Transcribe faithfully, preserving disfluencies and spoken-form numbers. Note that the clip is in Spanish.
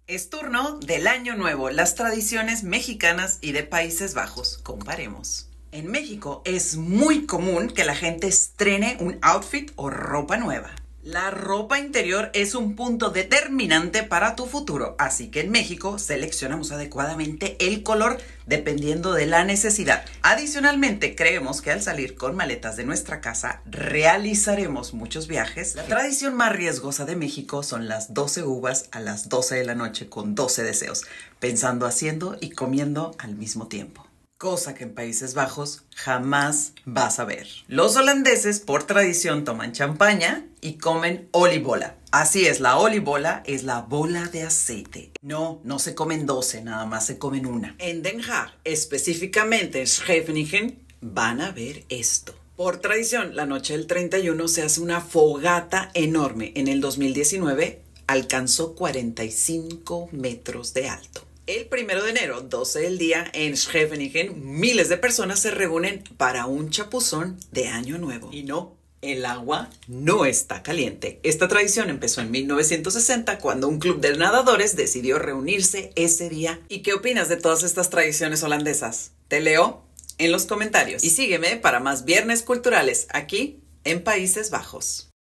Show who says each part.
Speaker 1: Es turno del Año Nuevo, las tradiciones mexicanas y de Países Bajos. Comparemos. En México es muy común que la gente estrene un outfit o ropa nueva. La ropa interior es un punto determinante para tu futuro, así que en México seleccionamos adecuadamente el color dependiendo de la necesidad. Adicionalmente, creemos que al salir con maletas de nuestra casa realizaremos muchos viajes. La tradición más riesgosa de México son las doce uvas a las doce de la noche con doce deseos, pensando, haciendo y comiendo al mismo tiempo. Cosa que en Países Bajos jamás vas a ver. Los holandeses por tradición toman champaña y comen olibola. Así es, la olibola es la bola de aceite. No, no se comen doce, nada más se comen una. En Den Haag, específicamente en Scheveningen, van a ver esto. Por tradición, la noche del treinta y uno se hace una fogata enorme. En el dos mil diecinueve alcanzó cuarenta y cinco metros de alto. El primero de enero, doce del día, en Scheveningen, miles de personas se reúnen para un chapuzón de Año Nuevo. Y no, el agua no está caliente. Esta tradición empezó en mil novecientos sesenta cuando un club de nadadores decidió reunirse ese día. ¿Y qué opinas de todas estas tradiciones holandesas? Te leo en los comentarios. Y sígueme para más viernes culturales aquí en Países Bajos.